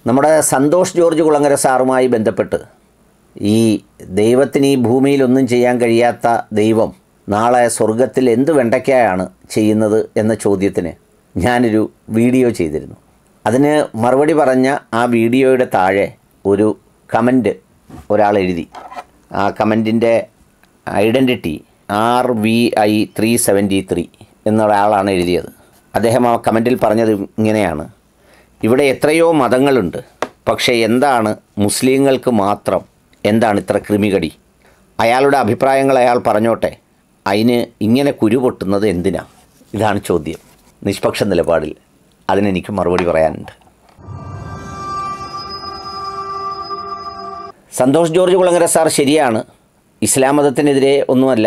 നമ്മുടെ സന്തോഷ് ജോർജ് കുളങ്ങര സാറുമായി ബന്ധപ്പെട്ട് ഈ ദൈവത്തിന് ഈ ഭൂമിയിലൊന്നും ചെയ്യാൻ കഴിയാത്ത ദൈവം നാളെ സ്വർഗത്തിൽ എന്ത് വെണ്ടയ്ക്കായാണ് ചെയ്യുന്നത് എന്ന ചോദ്യത്തിന് ഞാനൊരു വീഡിയോ ചെയ്തിരുന്നു. അതിന് മറുപടി പറഞ്ഞ ആ വീഡിയോയുടെ താഴെ ഒരു കമൻറ്റ് ഒരാൾ എഴുതി. ആ കമൻറ്റിൻ്റെ ഐഡൻറ്റിറ്റി RVI 373 എന്നൊരാളാണ് എഴുതിയത്. അദ്ദേഹം ആ കമൻറ്റിൽ പറഞ്ഞത് ഇങ്ങനെയാണ്: ഇവിടെ എത്രയോ മതങ്ങളുണ്ട്, പക്ഷേ എന്താണ് മുസ്ലിങ്ങൾക്ക് മാത്രം എന്താണ് ഇത്ര ക്രിമികടി? അയാളുടെ അഭിപ്രായങ്ങൾ അയാൾ പറഞ്ഞോട്ടെ, അതിന് ഇങ്ങനെ കുരു പൊട്ടുന്നത് എന്തിനാ? ഇതാണ് ചോദ്യം. നിഷ്പക്ഷ നിലപാടിൽ അതിനെനിക്ക് മറുപടി പറയാനുണ്ട്. സന്തോഷ് ജോർജ് കുളങ്ങര സാർ ശരിയാണ്. ഇസ്ലാം മതത്തിനെതിരെ ഒന്നുമല്ല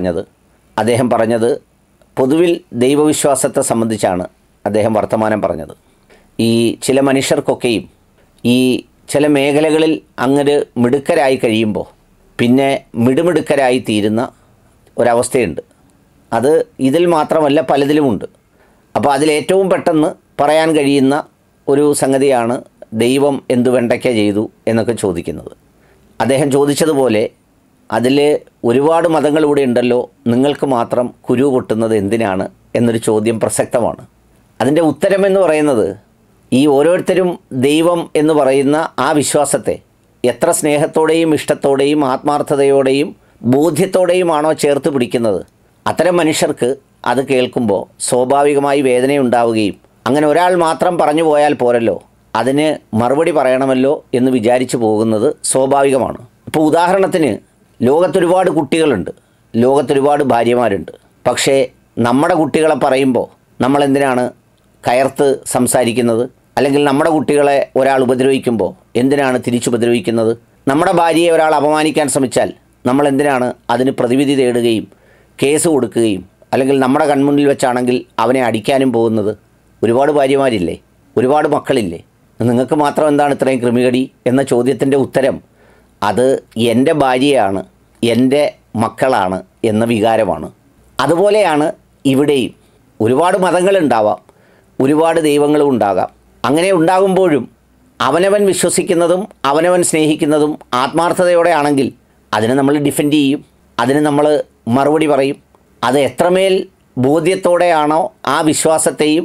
അദ്ദേഹം പറഞ്ഞത് പൊതുവിൽ ദൈവവിശ്വാസത്തെ സംബന്ധിച്ചാണ് അദ്ദേഹം വർത്തമാനം പറഞ്ഞത്. ഈ ചില മനുഷ്യർക്കൊക്കെയും ഈ ചില മേഖലകളിൽ അങ്ങനെ മിടുക്കരായി കഴിയുമ്പോൾ പിന്നെ മിടുമിടുക്കരായി തീരുന്ന ഒരവസ്ഥയുണ്ട്. അത് ഇതിൽ മാത്രമല്ല, പലതിലുമുണ്ട്. അപ്പോൾ അതിലേറ്റവും പെട്ടെന്ന് പറയാൻ കഴിയുന്ന ഒരു സംഗതിയാണ് ദൈവം എന്തു വെണ്ടയ്ക്ക ചെയ്തു എന്നൊക്കെ ചോദിക്കുന്നത്. അദ്ദേഹം ചോദിച്ചതുപോലെ അതിൽ ഒരുപാട് മതങ്ങൾ ഇവിടെ ഉണ്ടല്ലോ, നിങ്ങൾക്ക് മാത്രം കുരു പൊട്ടുന്നത് എന്തിനാണ് എന്നൊരു ചോദ്യം പ്രസക്തമാണ്. അതിൻ്റെ ഉത്തരമെന്ന് പറയുന്നത്, ഈ ഓരോരുത്തരും ദൈവം എന്ന് പറയുന്ന ആ വിശ്വാസത്തെ എത്ര സ്നേഹത്തോടെയും ഇഷ്ടത്തോടെയും ആത്മാർത്ഥതയോടെയും ബോധ്യത്തോടെയുമാണോ ചേർത്ത് പിടിക്കുന്നത്, അത്തരം മനുഷ്യർക്ക് അത് കേൾക്കുമ്പോൾ സ്വാഭാവികമായി വേദനയുണ്ടാവുകയും അങ്ങനെ ഒരാൾ മാത്രം പറഞ്ഞു പോയാൽ പോരല്ലോ, അതിന് മറുപടി പറയണമല്ലോ എന്ന് വിചാരിച്ചു പോകുന്നത് സ്വാഭാവികമാണ്. ഇപ്പോൾ ഉദാഹരണത്തിന്, ലോകത്തൊരുപാട് കുട്ടികളുണ്ട്, ലോകത്തൊരുപാട് ഭാര്യമാരുണ്ട്. പക്ഷേ നമ്മുടെ കുട്ടികളെ പറയുമ്പോൾ നമ്മളെന്തിനാണ് കയർത്ത് സംസാരിക്കുന്നത്? അല്ലെങ്കിൽ നമ്മുടെ കുട്ടികളെ ഒരാൾ ഉപദ്രവിക്കുമ്പോൾ എന്തിനാണ് തിരിച്ചുപദ്രവിക്കുന്നത്? നമ്മുടെ ഭാര്യയെ ഒരാൾ അപമാനിക്കാൻ ശ്രമിച്ചാൽ നമ്മളെന്തിനാണ് അതിന് പ്രതിവിധി തേടുകയും കേസ് കൊടുക്കുകയും അല്ലെങ്കിൽ നമ്മുടെ കൺമുന്നിൽ വെച്ചാണെങ്കിൽ അവനെ അടിക്കാനും പോകുന്നത്? ഒരുപാട് ഭാര്യമാരില്ലേ, ഒരുപാട് മക്കളില്ലേ, നിങ്ങൾക്ക് മാത്രം എന്താണ് ഇത്രയും ക്രിമികടി എന്ന ചോദ്യത്തിൻ്റെ ഉത്തരം അത് എൻ്റെ ഭാര്യയാണ്, എൻ്റെ മക്കളാണ് എന്ന വികാരമാണ്. അതുപോലെയാണ് ഇവിടെയും. ഒരുപാട് മതങ്ങളുണ്ടാവാം, ഒരുപാട് ദൈവങ്ങളും ഉണ്ടാകാം. അങ്ങനെ ഉണ്ടാകുമ്പോഴും അവനവൻ വിശ്വസിക്കുന്നതും അവനവൻ സ്നേഹിക്കുന്നതും ആത്മാർത്ഥതയോടെ ആണെങ്കിൽ അതിനെ നമ്മൾ ഡിഫെൻഡ് ചെയ്യും, അതിന് നമ്മൾ മറുപടി പറയും. അത് എത്രമേൽ ബോധ്യത്തോടെയാണോ ആ വിശ്വാസത്തെയും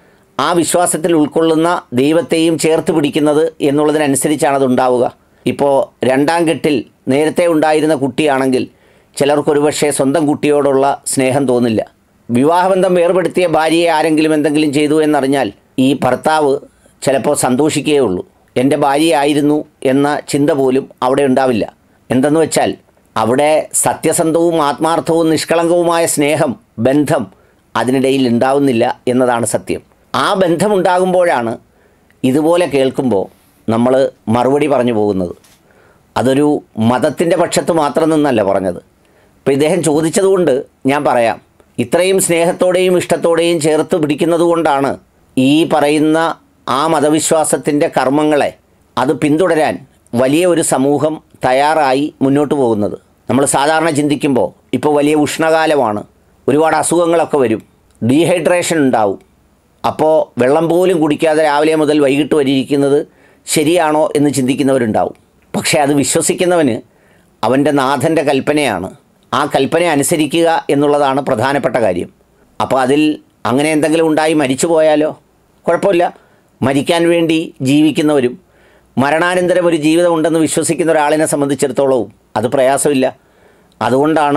ആ വിശ്വാസത്തിൽ ഉൾക്കൊള്ളുന്ന ദൈവത്തെയും ചേർത്ത് പിടിക്കുന്നത് എന്നുള്ളതിനനുസരിച്ചാണ് അതുണ്ടാവുക. ഇപ്പോൾ രണ്ടാം കെട്ടിൽ നേരത്തെ ഉണ്ടായിരുന്ന കുട്ടിയാണെങ്കിൽ ചിലർക്കൊരു പക്ഷേ സ്വന്തം കുട്ടിയോടുള്ള സ്നേഹം തോന്നില്ല. വിവാഹബന്ധം വേർപെടുത്തിയ ഭാര്യയെ ആരെങ്കിലും എന്തെങ്കിലും ചെയ്തു എന്നറിഞ്ഞാൽ ഈ ഭർത്താവ് ചിലപ്പോൾ സന്തോഷിക്കുകയേ ഉള്ളൂ. എൻ്റെ ഭാര്യയായിരുന്നു എന്ന ചിന്ത പോലും അവിടെ ഉണ്ടാവില്ല. എന്തെന്ന് വെച്ചാൽ അവിടെ സത്യസന്ധവും ആത്മാർത്ഥവും നിഷ്കളങ്കവുമായ സ്നേഹം, ബന്ധം അതിനിടയിൽ ഉണ്ടാവുന്നില്ല എന്നതാണ് സത്യം. ആ ബന്ധമുണ്ടാകുമ്പോഴാണ് ഇതുപോലെ കേൾക്കുമ്പോൾ നമ്മൾ മറുപടി പറഞ്ഞു പോകുന്നത്. അതൊരു മതത്തിൻ്റെ പക്ഷത്ത് മാത്രം നിന്നല്ല പറഞ്ഞത്. ഇപ്പോൾ ഇദ്ദേഹം ചോദിച്ചതുകൊണ്ട് ഞാൻ പറയാം, ഇത്രയും സ്നേഹത്തോടെയും ഇഷ്ടത്തോടെയും ചേർത്ത് പിടിക്കുന്നത് കൊണ്ടാണ് ഈ പറയുന്ന ആ മതവിശ്വാസത്തിൻ്റെ കർമ്മങ്ങളെ അത് പിന്തുടരാൻ വലിയ ഒരു സമൂഹം തയ്യാറായി മുന്നോട്ട് പോകുന്നത്. നമ്മൾ സാധാരണ ചിന്തിക്കുമ്പോൾ ഇപ്പോൾ വലിയ ഉഷ്ണകാലമാണ്, ഒരുപാട് അസുഖങ്ങളൊക്കെ വരും, ഡീഹൈഡ്രേഷൻ ഉണ്ടാവും. അപ്പോൾ വെള്ളം പോലും കുടിക്കാതെ രാവിലെ മുതൽ വൈകിട്ട് വരെ ഇരിക്കുന്നത് ശരിയാണോ എന്ന് ചിന്തിക്കുന്നവരുണ്ടാവും. പക്ഷേ അത് വിശ്വസിക്കുന്നവന് അവൻ്റെ നാഥൻ്റെ കൽപ്പനയാണ്. ആ കൽപ്പന അനുസരിക്കുക എന്നുള്ളതാണ് പ്രധാനപ്പെട്ട കാര്യം. അപ്പോൾ അതിൽ അങ്ങനെ എന്തെങ്കിലും ഉണ്ടായി മരിച്ചു പോയാലോ? കുഴപ്പമില്ല. മരിക്കാൻ വേണ്ടി ജീവിക്കുന്നവരും മരണാനന്തരം ഒരു ജീവിതമുണ്ടെന്ന് വിശ്വസിക്കുന്ന ഒരാളിനെ സംബന്ധിച്ചിടത്തോളവും അത് പ്രയാസമില്ല. അതുകൊണ്ടാണ്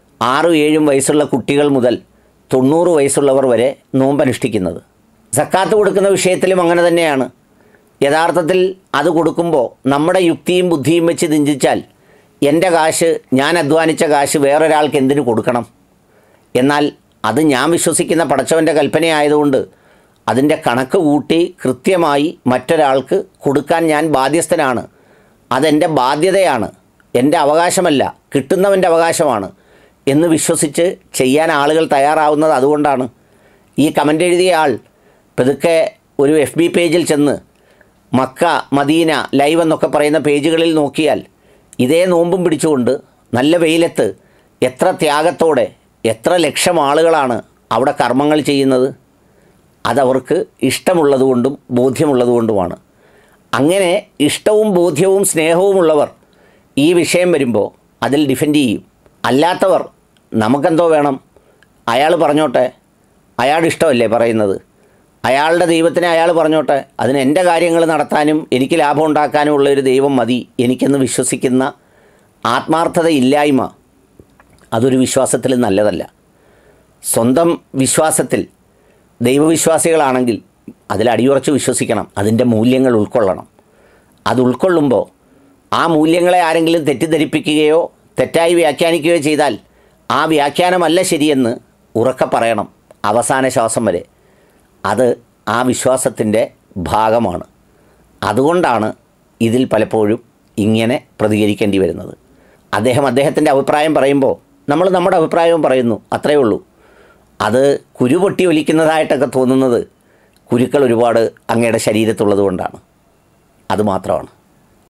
6-7 വയസ്സുള്ള കുട്ടികൾ മുതൽ 90 വയസ്സുള്ളവർ വരെ നോമ്പനുഷ്ഠിക്കുന്നത്. സക്കാത്ത് കൊടുക്കുന്ന വിഷയത്തിലും അങ്ങനെ തന്നെയാണ്. യഥാർത്ഥത്തിൽ അത് കൊടുക്കുമ്പോൾ നമ്മുടെ യുക്തിയും ബുദ്ധിയും വെച്ച് ചിന്തിച്ചാൽ എൻ്റെ കാശ്, ഞാൻ അധ്വാനിച്ച കാശ് വേറൊരാൾക്ക് എന്തിനു കൊടുക്കണം? എന്നാൽ അത് ഞാൻ വിശ്വസിക്കുന്ന പടച്ചവൻ്റെ കൽപ്പനയായതുകൊണ്ട് അതിൻ്റെ കണക്ക് കൂട്ടി കൃത്യമായി മറ്റൊരാൾക്ക് കൊടുക്കാൻ ഞാൻ ബാധ്യസ്ഥനാണ്. അതെൻ്റെ ബാധ്യതയാണ്, എൻ്റെ അവകാശമല്ല, കിട്ടുന്നവൻ്റെ അവകാശമാണ് എന്ന് വിശ്വസിച്ച് ചെയ്യാൻ ആളുകൾ തയ്യാറാവുന്നത് അതുകൊണ്ടാണ്. ഈ കമൻ്റ് എഴുതിയ ആൾ പതുക്കെ ഒരു FB പേജിൽ ചെന്ന് മക്ക, മദീന, ലൈവ് എന്നൊക്കെ പറയുന്ന പേജുകളിൽ നോക്കിയാൽ ഇതേ നോമ്പും പിടിച്ചുകൊണ്ട് നല്ല വെയിലത്ത് എത്ര ത്യാഗത്തോടെ എത്ര ലക്ഷം ആളുകളാണ് അവിടെ കർമ്മങ്ങൾ ചെയ്യുന്നത്. അതവർക്ക് ഇഷ്ടമുള്ളതുകൊണ്ടും ബോധ്യമുള്ളതുകൊണ്ടുമാണ്. അങ്ങനെ ഇഷ്ടവും ബോധ്യവും സ്നേഹവുമുള്ളവർ ഈ വിഷയം വരുമ്പോൾ അതിൽ ഡിഫെൻഡ് ചെയ്യും. അല്ലാത്തവർ നമുക്കെന്തോ വേണം, അയാൾ പറഞ്ഞോട്ടെ, അയാളുടെ ഇഷ്ടമല്ലേ പറയുന്നത്, അയാളുടെ ദൈവത്തിനെ അയാൾ പറഞ്ഞോട്ടെ, അതിന് എൻ്റെ കാര്യങ്ങൾ നടത്താനും എനിക്ക് ലാഭം ഉണ്ടാക്കാനും ഉള്ളൊരു ദൈവം മതി എനിക്കെന്ന് വിശ്വസിക്കുന്ന ആത്മാർത്ഥതയില്ലായ്മ അതൊരു വിശ്വാസത്തിൽ നല്ലതല്ല. സ്വന്തം വിശ്വാസത്തിൽ ദൈവവിശ്വാസികളാണെങ്കിൽ അതിൽ അടിയുറച്ച് വിശ്വസിക്കണം, അതിൻ്റെ മൂല്യങ്ങൾ ഉൾക്കൊള്ളണം. അത് ഉൾക്കൊള്ളുമ്പോൾ ആ മൂല്യങ്ങളെ ആരെങ്കിലും തെറ്റിദ്ധരിപ്പിക്കുകയോ തെറ്റായി വ്യാഖ്യാനിക്കുകയോ ചെയ്താൽ ആ വ്യാഖ്യാനമല്ല ശരിയെന്ന് ഉറക്കെ പറയണം അവസാന ശ്വാസം വരെ. അത് ആ വിശ്വാസത്തിൻ്റെ ഭാഗമാണ്. അതുകൊണ്ടാണ് ഇതിൽ പലപ്പോഴും ഇങ്ങനെ പ്രതികരിക്കേണ്ടി വരുന്നത്. അദ്ദേഹം അദ്ദേഹത്തിൻ്റെ അഭിപ്രായം പറയുമ്പോൾ നമ്മൾ നമ്മുടെ അഭിപ്രായവും പറയുന്നു, അത്രയേ ഉള്ളൂ. അത് കുരു പൊട്ടി ഒലിക്കുന്നതായിട്ടൊക്കെ തോന്നുന്നത് കുരുക്കൾ ഒരുപാട് അങ്ങയുടെ ശരീരത്തുള്ളത് കൊണ്ടാണ്. അതുമാത്രമാണ്.